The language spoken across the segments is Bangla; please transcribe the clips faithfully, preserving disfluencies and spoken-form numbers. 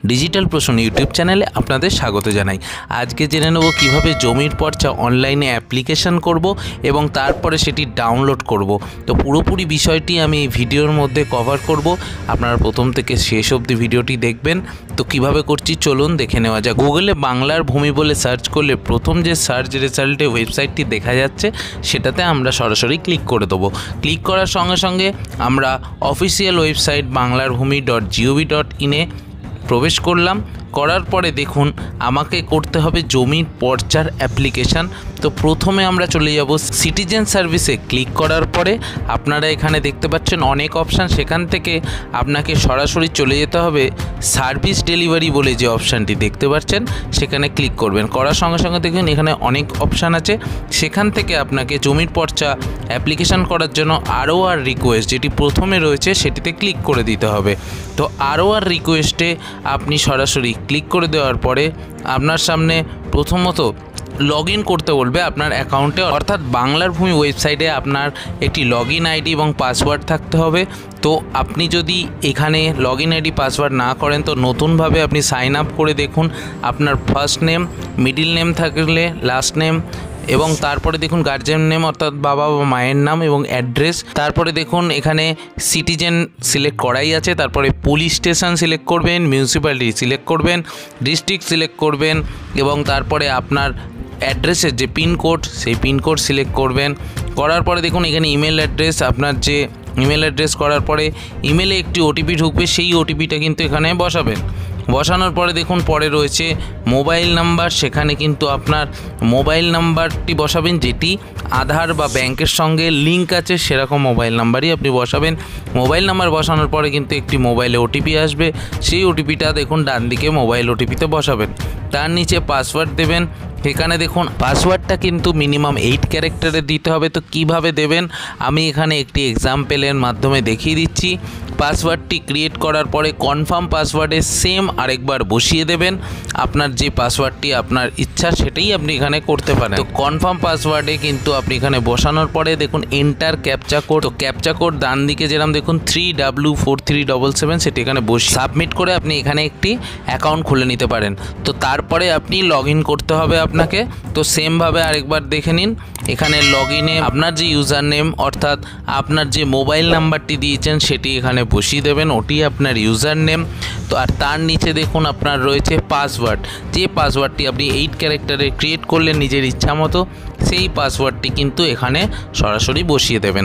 ডিজিটাল প্রশ্ন ইউটিউব চ্যানেলে আপনাদের স্বাগত জানাই। আজকে জেনে নেব কিভাবে জমির পর্চা অনলাইনে অ্যাপ্লিকেশন করব এবং তারপরে সেটি ডাউনলোড করব। তো পুরোপুরি বিষয়টি আমি এই ভিডিওর মধ্যে কভার করব। আপনারা প্রথম থেকে শেষ অবধি ভিডিওটি দেখবেন। তো কিভাবে করছি চলুন দেখে নেওয়া যাক। গুগলে বাংলার ভূমি বলে সার্চ করলে প্রথম যে সার্চ রেজাল্টে ওয়েবসাইটটি দেখা যাচ্ছে সেটাতে আমরা সরাসরি ক্লিক করে দেবো। ক্লিক করার সঙ্গে সঙ্গে আমরা অফিসিয়াল ওয়েবসাইট বাংলার ভূমি ডট জিওভি ডট ইনে প্রবেশ করলাম। করার পরে দেখুন আমাকে করতে হবে জমির পর্চার অ্যাপ্লিকেশান। তো প্রথমে আমরা চলে যাব সিটিজেন সার্ভিসে। ক্লিক করার পরে আপনারা এখানে দেখতে পাচ্ছেন অনেক অপশান, সেখান থেকে আপনাকে সরাসরি চলে যেতে হবে সার্ভিস ডেলিভারি বলে যে অপশানটি দেখতে পাচ্ছেন সেখানে ক্লিক করবেন। করার সঙ্গে সঙ্গে দেখুন এখানে অনেক অপশান আছে, সেখান থেকে আপনাকে জমির পর্চা অ্যাপ্লিকেশান করার জন্য আরও আর রিকোয়েস্ট যেটি প্রথমে রয়েছে সেটিতে ক্লিক করে দিতে হবে। তো আরও আর রিকোয়েস্টে আপনি সরাসরি ক্লিক করে দেওয়ার পরে আপনার সামনে প্রথমত লগ ইন করতে বলবে আপনার অ্যাকাউন্টে, অর্থাৎ বাংলার ভূমি ওয়েবসাইটে আপনার একটি লগ ইন আইডি এবং পাসওয়ার্ড থাকতে হবে। তো আপনি যদি এখানে লগ ইন আইডি পাসওয়ার্ড না করেন তো নতুনভাবে আপনি সাইন আপ করে দেখুন আপনার ফার্স্ট নেম, মিডিল নেম থাকলে লাস্ট নেম এবং তারপরে দেখুন গার্জিয়ান নেম অর্থাৎ বাবা বা মায়ের নাম এবং অ্যাড্রেস। তারপরে দেখুন এখানে সিটিজেন সিলেক্ট করাই আছে, তারপরে পুলিশ স্টেশন সিলেক্ট করবেন, মিউনিসিপ্যালিটি সিলেক্ট করবেন, ডিস্ট্রিক্ট সিলেক্ট করবেন এবং তারপরে আপনার অ্যাড্রেসের যে পিনকোড সেই পিনকোড সিলেক্ট করবেন। করার পরে দেখুন এখানে ইমেল অ্যাড্রেস, আপনার যে ইমেল অ্যাড্রেস করার পরে ইমেলে একটি ওটিপি ঢুকবে, সেই ওটিপিটা কিন্তু এখানে বসাবেন। বসানোর পরে দেখুন পরে রয়েছে মোবাইল নাম্বার, সেখানে কিন্তু আপনার মোবাইল নাম্বারটি বসাবেন যেটি আধার বা ব্যাংকের সঙ্গে লিঙ্ক আছে, সেরকম মোবাইল নাম্বারই আপনি বসাবেন। মোবাইল নাম্বার বসানোর পরে কিন্তু একটি মোবাইলে ওটিপি আসবে, সেই ওটিপিটা দেখুন ডান দিকে মোবাইল ওটিপিতে বসাবেন। তার নিচে পাসওয়ার্ড দেবেন। এখানে দেখুন পাসওয়ার্ডটা কিন্তু মিনিমাম এইট ক্যারেক্টারে দিতে হবে। তো কিভাবে দেবেন আমি এখানে একটি এক্সাম্পলের মাধ্যমে দেখিয়ে দিচ্ছি। পাসওয়ার্ডটি ক্রিয়েট করার পরে কনফার্ম পাসওয়ার্ডে সেম আরেকবার বসিয়ে দেবেন। আপনার যে পাসওয়ার্ডটি আপনার ইচ্ছা সেটাই আপনি এখানে করতে পারেন। তো কনফার্ম পাসওয়ার্ডে কিন্তু আপনি এখানে বসানোর পরে দেখুন এন্টার ক্যাপচা কোড। তো ক্যাপচা কোড ডান দিকে যেরকম দেখুন three W four three double seven সেটি এখানে বসিয়ে সাবমিট করে আপনি এখানে একটি অ্যাকাউন্ট খুলে নিতে পারেন। তো তারপরে আপনি লগ ইন করতে হবে আপনাকে। তো সেমভাবে আরেকবার দেখে নিন, এখানে লগ ইনে আপনার যে ইউজার নেম অর্থাৎ আপনার যে মোবাইল নাম্বারটি দিয়েছেন সেটি এখানে বসিয়ে দেবেন, ওটি আপনার ইউজার নেম। তো আর তার নিচে দেখুন আপনার রয়েছে পাসওয়ার্ড, যে পাসওয়ার্ডটি আপনি এইট ক্যারেক্টারে ক্রিয়েট করলেন নিজের ইচ্ছা মতো, সেই পাসওয়ার্ডটি কিন্তু এখানে সরাসরি বসিয়ে দেবেন।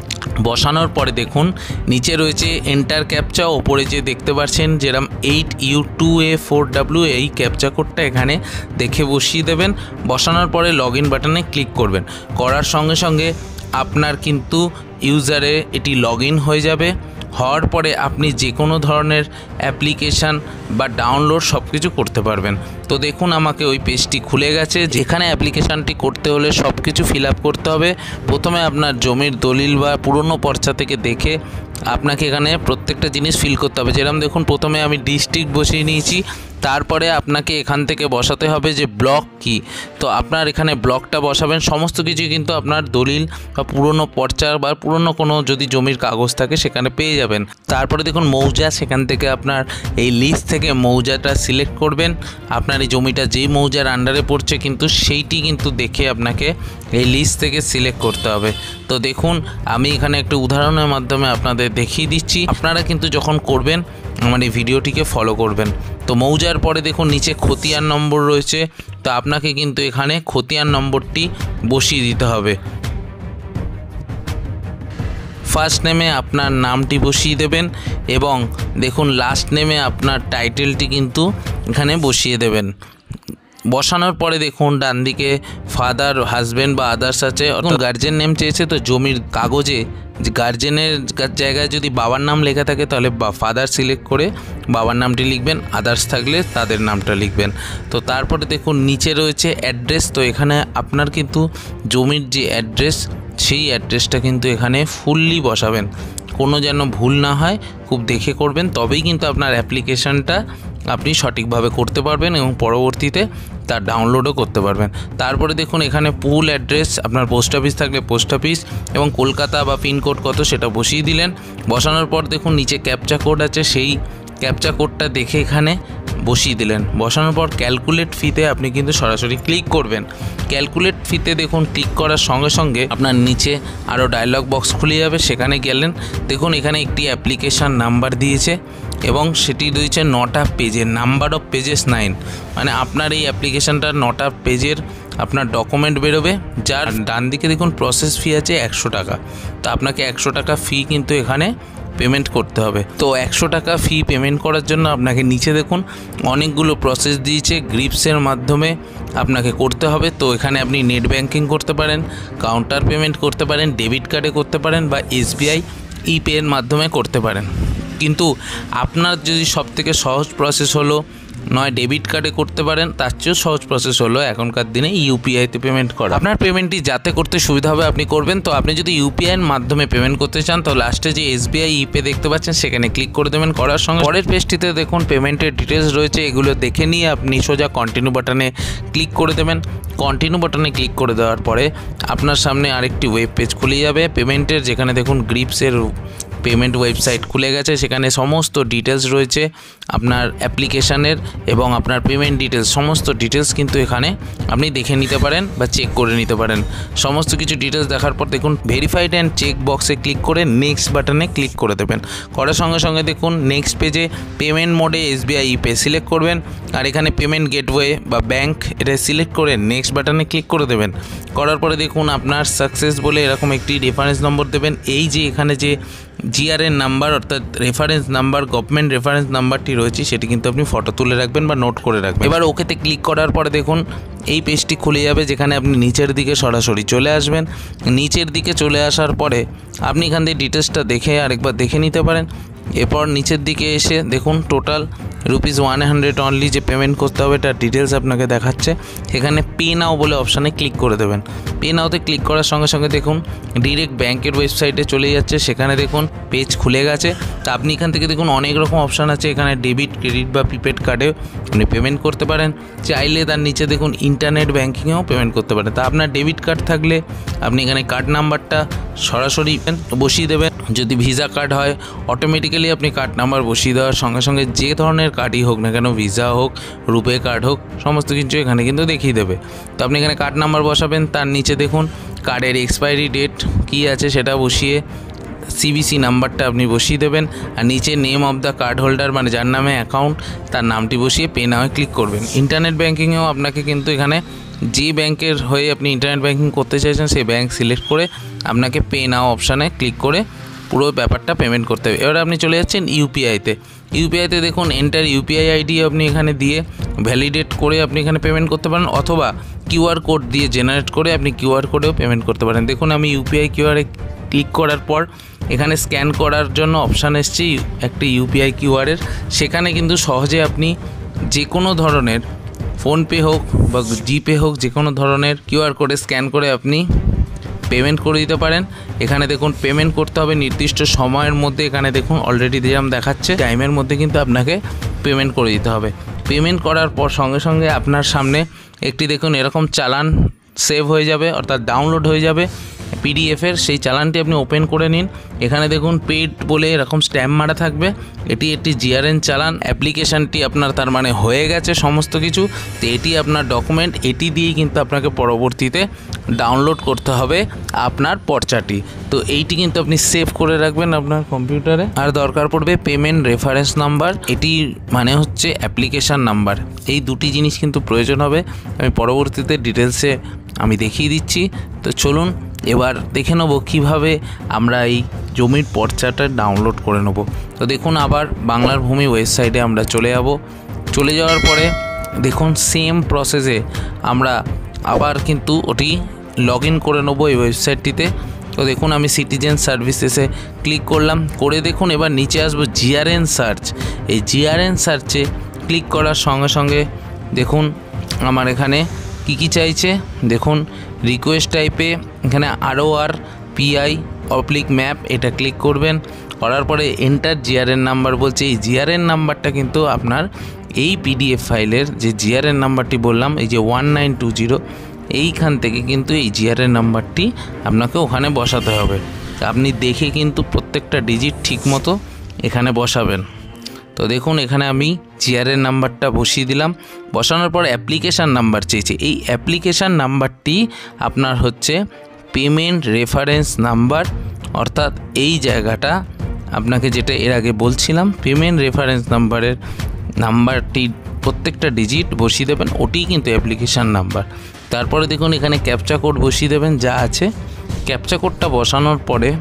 বসানোর পরে দেখুন নিচে রয়েছে এন্টার ক্যাপচা, ওপরে যে দেখতে পাচ্ছেন যেরকম eight U two A four W এই ক্যাপচা কোডটা এখানে দেখে বসিয়ে দেবেন। বসানোর পরে লগ ইন বাটনে ক্লিক করবেন। করার সঙ্গে সঙ্গে আপনার কিন্তু ইউজারে এটি লগ ইন হয়ে যাবে। হওয়ার পরে আপনি যে কোনো ধরনের অ্যাপ্লিকেশান বা ডাউনলোড সব কিছু করতে পারবেন। তো দেখুন আমাকে ওই পেজটি খুলে গেছে, যেখানে অ্যাপ্লিকেশানটি করতে হলে সব কিছু ফিল আপ করতে হবে। প্রথমে আপনার জমির দলিল বা পুরনো পর্চা থেকে দেখে আপনাকে এখানে প্রত্যেকটা জিনিস ফিল করতে হবে। যেরকম দেখুন প্রথমে আমি ডিস্ট্রিক্ট বসিয়ে নিয়েছি, তারপরে আপনাকে এখান থেকে বসাতে হবে যে ব্লক কি। তো আপনার এখানে ব্লকটা বসাবেন। সমস্ত কিছু কিন্তু আপনার দলিল বা পুরনো পর্চা বা পুরনো কোনো যদি জমির কাগজ থাকে সেখানে পেয়ে যাবেন। তারপরে দেখুন মৌজা, সেখান থেকে আপনার এই লিস্ট থেকে মৌজাটা সিলেক্ট করবেন। আপনার এই জমিটা যেই মৌজার আন্ডারে পড়ছে কিন্তু সেইটি কিন্তু দেখে আপনাকে এই লিস্ট থেকে সিলেক্ট করতে হবে। তো দেখুন আমি এখানে একটা উদাহরণের মাধ্যমে আপনাদের দেখিয়ে দিচ্ছি, আপনারা কিন্তু যখন করবেন আমার এই ভিডিওটিকে ফলো করবেন। তো মৌজার পরে দেখুন নিচে খতিয়ান নম্বর রয়েছে, তো আপনাকে কিন্তু এখানে খতিয়ান নম্বরটি বসিয়ে দিতে হবে। ফার্স্ট নেমে আপনার নামটি বসিয়ে দেবেন এবং দেখুন লাস্ট নেমে আপনার টাইটেলটি কিন্তু এখানে বসিয়ে দেবেন। বসানোর পরে দেখুন ডান দিকে ফাদার, হাজব্যান্ড বা আদার্স আছে, অর্থাৎ গার্জেন নেম চেয়েছে। তো জমির কাগজে গার্জেনের জায়গায় যদি বাবার নাম লেখা থাকে তাহলে বা ফাদার সিলেক্ট করে বাবার নামটি লিখবেন, আদার্স থাকলে তাদের নামটা লিখবেন। তো তারপরে দেখুন নিচে রয়েছে অ্যাড্রেস। তো এখানে আপনার কিন্তু জমির যে অ্যাড্রেস সেই অ্যাড্রেসটা কিন্তু এখানে ফুললি বসাবেন, কোনো যেন ভুল না হয়, খুব দেখে করবেন, তবেই কিন্তু আপনার অ্যাপ্লিকেশানটা আপনি সঠিকভাবে করতে পারবেন এবং পরবর্তীতে তার ডাউনলোডও করতে পারবেন। তারপরে দেখুন এখানে ফুল অ্যাড্রেস, আপনার পোস্ট অফিস থাকলে পোস্ট অফিস এবং কলকাতা বা পিনকোড কত সেটা বসিয়ে দিলেন। বসানোর পর দেখুন নিচে ক্যাপচা কোড আছে, সেই ক্যাপচা কোডটা দেখে এখানে বসিয়ে দিলেন। বসানোর পর ক্যালকুলেট ফিতে আপনি কিন্তু সরাসরি ক্লিক করবেন। ক্যালকুলেট ফিতে দেখুন ক্লিক করার সঙ্গে সঙ্গে আপনার নিচে আরও ডায়লগ বক্স খুলে যাবে। সেখানে গেলেন, দেখুন এখানে একটি অ্যাপ্লিকেশান নাম্বার দিয়েছে এবং সেটি রয়েছে নটা পেজের, নাম্বার অফ পেজেস নাইন। মানে আপনার এই অ্যাপ্লিকেশানটার নটা পেজের আপনার ডকুমেন্ট বেরোবে, যার ডান দিকে দেখুন প্রসেস ফি আছে একশো টাকা। তো আপনাকে একশো টাকা ফি কিন্তু এখানে পেমেন্ট করতে হবে। তো একশো টাকা ফি পেমেন্ট করার জন্য আপনাকে নিচে দেখুন অনেকগুলো প্রসেস দিয়েছে, গ্রিপসের মাধ্যমে আপনাকে করতে হবে। তো এখানে আপনি নেট ব্যাঙ্কিং করতে পারেন, কাউন্টার পেমেন্ট করতে পারেন, ডেবিট কার্ডে করতে পারেন বা এসবিআই ই পের মাধ্যমে করতে পারেন। কিন্তু আপনার যদি সবথেকে সহজ প্রসেস হলো নয় ডেবিট কার্ডে করতে পারেন, তার চেয়েও সহজ প্রসেস হলো এখনকার দিনে ইউপিআইতে পেমেন্ট করা। আপনার পেমেন্টটি যাতে করতে সুবিধা হবে আপনি করবেন। তো আপনি যদি ইউপিআইয়ের মাধ্যমে পেমেন্ট করতে চান তো লাস্টে যে এসবিআই ই পে দেখতে পাচ্ছেন সেখানে ক্লিক করে দেবেন। করার সঙ্গে পরের পেজটিতে দেখুন পেমেন্টের ডিটেলস রয়েছে, এগুলো দেখে নিয়ে আপনি সোজা কন্টিনিউ বাটনে ক্লিক করে দেবেন। কন্টিনিউ বাটনে ক্লিক করে দেওয়ার পরে আপনার সামনে আরেকটি ওয়েব পেজ খুলে যাবে পেমেন্টের, যেখানে দেখুন গ্রিপসের পেমেন্ট ওয়েবসাইট খুলে গেছে। সেখানে সমস্ত ডিটেলস রয়েছে আপনার অ্যাপ্লিকেশানের এবং আপনার পেমেন্ট ডিটেলস, সমস্ত ডিটেলস কিন্তু এখানে আপনি দেখে নিতে পারেন বা চেক করে নিতে পারেন। সমস্ত কিছু ডিটেলস দেখার পর দেখুন ভেরিফাইড অ্যান্ড চেক বক্সে ক্লিক করে নেক্সট বাটনে ক্লিক করে দেবেন। করার সঙ্গে সঙ্গে দেখুন নেক্সট পেজে পেমেন্ট মোডে এসবিআই ই পে সিলেক্ট করবেন, আর এখানে পেমেন্ট গেটওয়ে বা ব্যাঙ্ক এটা সিলেক্ট করে নেক্সট বাটনে ক্লিক করে দেবেন। করার পরে দেখুন আপনার সাকসেস বলে এরকম একটি রেফারেন্স নম্বর দেবেন। এই যে এখানে যে জিআরএন নাম্বার অর্থাৎ রেফারেন্স নাম্বার, গভর্নমেন্ট রেফারেন্স নাম্বারটি রয়েছে সেটি কিন্তু আপনি ফটো তুলে রাখবেন বা নোট করে রাখবেন। এবার ওকেতে ক্লিক করার পরে দেখুন এই পেজটি খুলে যাবে, যেখানে আপনি নিচের দিকে সরাসরি চলে আসবেন। নিচের দিকে চলে আসার পরে আপনি এখান থেকে ডিটেলসটা দেখে আরেকবার দেখে নিতে পারেন। এরপর নিচের দিকে এসে দেখুন total rupees one hundred only যে পেমেন্ট করতে হবে তার ডিটেলস আপনাকে দেখাচ্ছে। এখানে পে নাও বলে অপশানে ক্লিক করে দেবেন। পে নাওতে ক্লিক করার সঙ্গে সঙ্গে দেখুন ডিরেক্ট ব্যাঙ্কের ওয়েবসাইটে চলে যাচ্ছে। সেখানে দেখুন পেজ খুলে গেছে। তা আপনি এখান থেকে দেখুন অনেক রকম অপশান আছে, এখানে ডেবিট, ক্রেডিট বা প্রিপেড কার্ডে আপনি পেমেন্ট করতে পারেন। চাইলে তার নিচে দেখুন ইন্টারনেট ব্যাঙ্কিংয়েও পেমেন্ট করতে পারেন। তা আপনার ডেবিট কার্ড থাকলে আপনি এখানে কার্ড নাম্বারটা সরাসরি বসিয়ে দেবেন। যদি ভিসা কার্ড হয় অটোমেটিক্যালি আপনি কার্ড নাম্বার বসিয়ে দেওয়ার সঙ্গে সঙ্গে যে ধরনের কার্ডই হোক না কেন, ভিসা হোক, রুপে কার্ড হোক, সমস্ত কিছু এখানে কিন্তু দেখিয়ে দেবে। তো আপনি এখানে কার্ড নাম্বার বসাবেন, তার নিচে দেখুন কার্ডের এক্সপায়ারি ডেট কী আছে সেটা বসিয়ে সিবিসি নাম্বারটা আপনি বসিয়ে দেবেন, আর নিচে name of the card holder মানে যার নামে অ্যাকাউন্ট তার নামটি বসিয়ে পে নাও ক্লিক করবেন। ইন্টারনেট ব্যাঙ্কিংয়েও আপনাকে কিন্তু এখানে যে ব্যাংকের হয়ে আপনি ইন্টারনেট ব্যাঙ্কিং করতে চাইছেন সেই ব্যাঙ্ক সিলেক্ট করে আপনাকে পে নাও অপশানে ক্লিক করে পুরো ব্যাপারটা পেমেন্ট করতে হবে। এবার আপনি চলে যাচ্ছেন ইউপিআইতে। ইউপিআইতে দেখুন এন্টার ইউপিআই আইডি আপনি এখানে দিয়ে ভ্যালিডেট করে আপনি এখানে পেমেন্ট করতে পারেন, অথবা কিউআর কোড দিয়ে জেনারেট করে আপনি কিউআর কোডেও পেমেন্ট করতে পারেন। দেখুন আমি ইউপিআই কিউআরে ক্লিক করার পর এখানে স্ক্যান করার জন্য অপশান এসছে একটি ইউপিআই কিউআরের। সেখানে কিন্তু সহজে আপনি যে কোনো ধরনের ফোনপে হোক বা জিপে হোক যে কোনো ধরনের কিউআর কোডে স্ক্যান করে আপনি পেমেন্ট করে দিতে পারেন। এখানে দেখুন পেমেন্ট করতে হবে নির্দিষ্ট সময়ের মধ্যে। এখানে দেখুন অলরেডি যেরকম দেখাচ্ছে টাইমের মধ্যে কিন্তু আপনাকে পেমেন্ট করে দিতে হবে। পেমেন্ট করার পর সঙ্গে সঙ্গে আপনার সামনে একটি দেখুন এরকম চালান সেভ হয়ে যাবে অর্থাৎ ডাউনলোড হয়ে যাবে পিডিএফের। সেই চালানটি আপনি ওপেন করে নিন। এখানে দেখুন পেড বলে এরকম স্ট্যাম্প মারা থাকবে। এটি একটি জিআরএন চালান। অ্যাপ্লিকেশানটি আপনার তার মানে হয়ে গেছে সমস্ত কিছু। তো এটি আপনার ডকুমেন্ট, এটি দিয়েই কিন্তু আপনাকে পরবর্তীতে ডাউনলোড করতে হবে আপনার পর্চাটি। তো এইটি কিন্তু আপনি সেভ করে রাখবেন আপনার কম্পিউটারে। আর দরকার পড়বে পেমেন্ট রেফারেন্স নাম্বার, এটি মানে হচ্ছে অ্যাপ্লিকেশান নাম্বার। এই দুটি জিনিস কিন্তু প্রয়োজন হবে। আমি পরবর্তীতে ডিটেলসে আমি দেখিয়ে দিচ্ছি। তো চলুন এবার দেখে নেব কীভাবে আমরা এই জমির পর্চাটা ডাউনলোড করে নেব। তো দেখুন আবার বাংলার ভূমি ওয়েবসাইটে আমরা চলে যাব। চলে যাওয়ার পরে দেখুন সেম প্রসেসে আমরা আবার কিন্তু ওটি লগ ইন করে নেব এই ওয়েবসাইটটিতে। তো দেখুন আমি সিটিজেন সার্ভিসেসে ক্লিক করলাম, করে দেখুন এবার নিচে আসবো জিআরএন সার্চ। এই জিআরএন সার্চে ক্লিক করার সঙ্গে সঙ্গে দেখুন আমার এখানে কী কী চাইছে। দেখুন রিকোয়েস্ট টাইপে এখানে R O R PI oblique map এটা ক্লিক করবেন। করার পরে এন্টার জিআরএন নাম্বার বলছে। এই জিআরএন নাম্বারটা কিন্তু আপনার এই পিডিএফ ফাইলের যে জিআরএন নাম্বারটি বললাম এই যে ওয়ান নাইন টু জিরো এইখান থেকে কিন্তু এই জিআরএন নাম্বারটি আপনাকে ওখানে বসাতে হবে। আপনি দেখে কিন্তু প্রত্যেকটা ডিজিট ঠিক মতো এখানে বসাবেন। তো তো দেখুন এখানে আমি জিআরএন নাম্বারটা বসিয়ে দিলাম। বসানোর পর অ্যাপ্লিকেশান নাম্বার চেয়েছে। এই অ্যাপ্লিকেশান নাম্বারটি আপনার হচ্ছে পেমেন্ট রেফারেন্স নাম্বার, অর্থাৎ এই জায়গাটা আপনাকে যেটা এর আগে বলছিলাম পেমেন্ট রেফারেন্স নাম্বারের নাম্বারটি প্রত্যেকটা ডিজিট বসিয়ে দেবেন, ওটিই কিন্তু অ্যাপ্লিকেশান নাম্বার। তারপরে দেখুন এখানে ক্যাপচা কোড বসিয়ে দেবেন যা আছে। ক্যাপচা কোডটা বসানোর পরে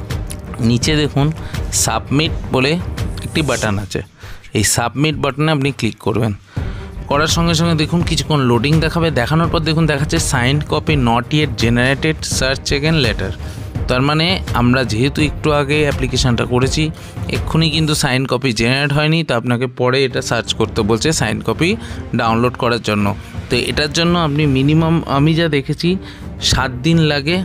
নিচে দেখুন সাবমিট বলে একটি বাটন আছে, এই সাবমিট বাটনে আপনি ক্লিক করবেন। করার সঙ্গে সঙ্গে দেখুন কিছুক্ষণ লোডিং দেখাবে। দেখানোর পর দেখুন দেখাচ্ছে signed copy not yet generated search again later. তার মানে আমরা যেহেতু একটু আগে অ্যাপ্লিকেশানটা করেছি, এক্ষুনি কিন্তু সাইন কপি জেনারেট হয়নি, তো আপনাকে পরে এটা সার্চ করতে বলছে সাইন কপি ডাউনলোড করার জন্য। তো এটার জন্য আপনি মিনিমাম আমি যা দেখেছি সাত দিন লাগে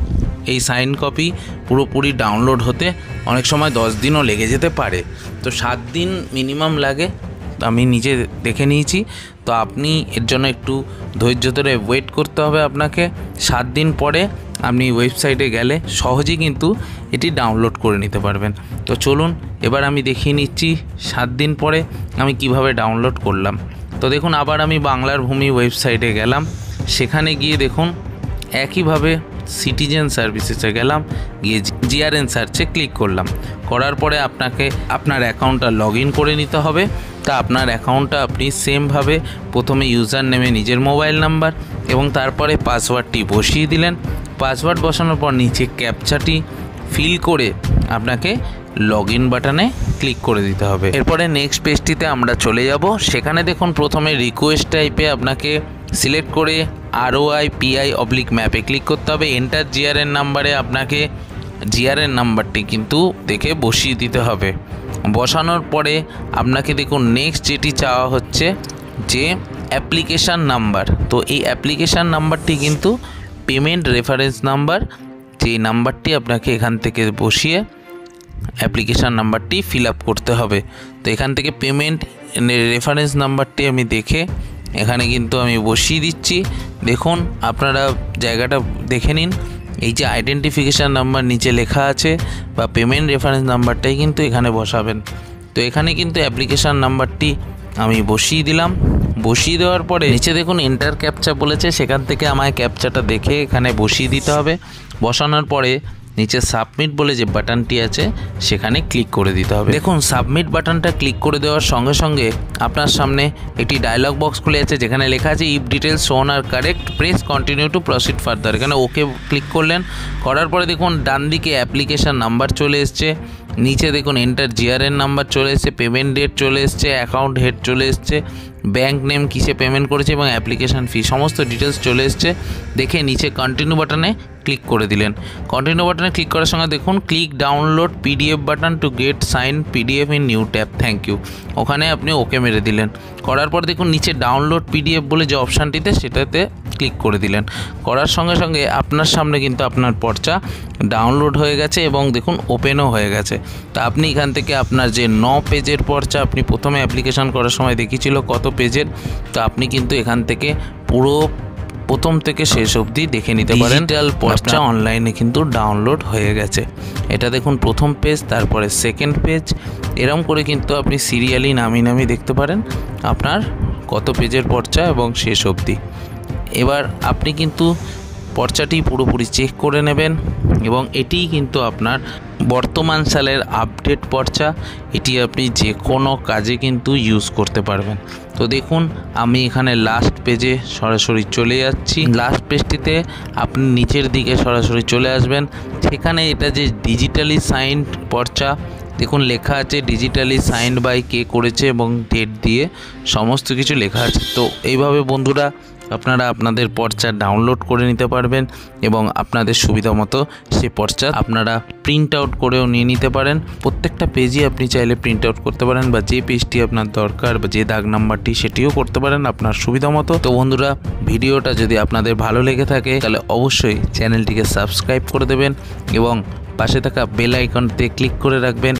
এই সাইন কপি পুরোপুরি ডাউনলোড হতে, অনেক সময় দশ দিনও লেগে যেতে পারে। তো সাত দিন মিনিমাম লাগে, আমি নিজে দেখে নিয়েছি। তো আপনি এর জন্য একটু ধৈর্য ধরে ওয়েট করতে হবে আপনাকে। সাত দিন পরে আপনি ওয়েবসাইটে গেলে সহজেই কিন্তু এটি ডাউনলোড করে নিতে পারবেন। তো চলুন এবার আমি দেখিয়ে নিচ্ছি সাত দিন পরে আমি কিভাবে ডাউনলোড করলাম। তো দেখুন আবার আমি বাংলার ভূমি ওয়েবসাইটে গেলাম, সেখানে গিয়ে দেখুন একইভাবে সিটিজেন সার্ভিসেসে গেলাম, গিয়ে জিআরএন সার্চে ক্লিক করলাম। করার পরে আপনাকে আপনার অ্যাকাউন্টটা লগ ইন করে নিতে হবে। তা আপনার অ্যাকাউন্টটা আপনি সেমভাবে প্রথমে ইউজার নেমে নিজের মোবাইল নাম্বার এবং তারপরে পাসওয়ার্ডটি বসিয়ে দিলেন। পাসওয়ার্ড বসানোর পর নিচে ক্যাপচাটি ফিল করে আপনাকে লগ ইন বাটনে ক্লিক করে দিতে হবে। এরপরে নেক্সট পেজটিতে আমরা চলে যাব। সেখানে দেখুন প্রথমে রিকোয়েস্ট টাইপে আপনাকে সিলেক্ট করে আরওআই পিআই অবলিক ম্যাপে ক্লিক করতে হবে। এন্টার জিআরএন নাম্বারে আপনাকে জিআরএন নাম্বারটি কিন্তু দেখে বসিয়ে দিতে হবে। বসানোর পরে আপনাকে দেখুন নেক্সট যেটি চাওয়া হচ্ছে যে অ্যাপ্লিকেশান নাম্বার। তো এই অ্যাপ্লিকেশান নাম্বারটি কিন্তু পেমেন্ট রেফারেন্স নাম্বার, যে নাম্বারটি আপনাকে এখান থেকে বসিয়ে অ্যাপ্লিকেশান নাম্বারটি ফিল আপ করতে হবে। তো এখান থেকে পেমেন্ট রেফারেন্স নাম্বারটি আমি দেখে এখানে কিন্তু আমি বসিয়ে দিচ্ছি। দেখুন আপনারা জায়গাটা দেখে নিন, এই যে আইডেন্টিফিকেশান নাম্বার নিচে লেখা আছে বা পেমেন্ট রেফারেন্স নাম্বারটাই কিন্তু এখানে বসাবেন। তো এখানে কিন্তু অ্যাপ্লিকেশান নাম্বারটি আমি বসিয়ে দিলাম। বসিয়ে দেওয়ার পরে নিচে দেখুন এন্টার ক্যাপচা বলেছে, সেখান থেকে আমায় ক্যাপচাটা দেখে এখানে বসিয়ে দিতে হবে। বসানোর পরে নিচে সাবমিট বলে যে বাটনটি আছে সেখানে ক্লিক করে দিতে হবে। দেখুন সাবমিট বাটনটা ক্লিক করে দেওয়ার সঙ্গে সঙ্গে আপনার সামনে একটি ডায়লগ বক্স খুলে আছে যেখানে লেখা আছে if details shown are correct press continue to proceed further. এখানে ওকে ক্লিক করলেন। করার পরে দেখুন ডান দিকে অ্যাপ্লিকেশান নাম্বার চলে এসছে, নিচে দেখুন এন্টার জিআরএন নাম্বার চলে এসছে, পেমেন্ট ডেট চলে এসছে, অ্যাকাউন্ট হেড চলে এসছে, ব্যাঙ্ক নেম কিসে পেমেন্ট করেছে এবং অ্যাপ্লিকেশান ফি সমস্ত ডিটেলস চলে এসছে। দেখে নিচে কন্টিনিউ বাটনে ক্লিক করে দিলেন। কন্টিনিউ বাটনে ক্লিক করার সঙ্গে দেখুন click download PDF button to get sign PDF in new tab, thank you. ওখানে আপনি ওকে মেরে দিলেন। করার পর দেখুন নিচে ডাউনলোড পিডিএফ বলে যে অপশানটিতে সেটাতে ক্লিক করে দিলেন। করার সঙ্গে সঙ্গে আপনার সামনে কিন্তু আপনার পর্চা ডাউনলোড হয়ে গেছে এবং দেখুন ওপেনও হয়ে গেছে। তা আপনি এখান থেকে আপনার যে ন পেজের পর্চা আপনি প্রথমে অ্যাপ্লিকেশান করার সময় দেখিয়েছিল কত পেজের, তো আপনি কিন্তু এখান থেকে পুরো প্রথম থেকে শেষ অবধি দেখে নিতে পারেন। ডিজিটাল পর্চা অনলাইনে কিন্তু ডাউনলোড হয়ে গেছে। এটা দেখুন প্রথম পেজ, তারপরে সেকেন্ড পেজ, এরকম করে কিন্তু আপনি সিরিয়ালি নামিয়ে নামিয়ে দেখতে পারেন আপনার কত পেজের পর্চা এবং শেষ অবধি। এবার আপনি কিন্তু পর্চাটি পুরোপুরি চেক করে নেবেন এবং এটিই কিন্তু আপনার বর্তমান সালের আপডেট পর্চা। এটি আপনি যে কোনো কাজে কিন্তু ইউজ করতে পারবেন। তো দেখুন আমি এখানে লাস্ট পেজে সরাসরি চলে যাচ্ছি। লাস্ট পেজটিতে আপনি নিচের দিকে সরাসরি চলে আসবেন। সেখানে এটা যে ডিজিটালি সাইন্ড পর্চা, দেখুন লেখা আছে ডিজিটালি সাইন্ড বাই কে করেছে এবং ডেট দিয়ে সমস্ত কিছু লেখা আছে। তো এইভাবে বন্ধুরা আপনারা আপনাদের পর্চা ডাউনলোড করে নিতে পারবেন এবং আপনাদের সুবিধা মতো সে পর্চা আপনারা প্রিন্ট আউট করেও নিয়ে নিতে পারেন। প্রত্যেকটা পেজই আপনি চাইলে প্রিন্ট আউট করতে পারেন বা যে পেজটি আপনার দরকার বা যে দাগ নাম্বারটি সেটিও করতে পারেন আপনার সুবিধা মতো। তো বন্ধুরা ভিডিওটা যদি আপনাদের ভালো লেগে থাকে তাহলে অবশ্যই চ্যানেলটিকে সাবস্ক্রাইব করে দেবেন এবং পাশে থাকা বেল আইকনতে ক্লিক করে রাখবেন।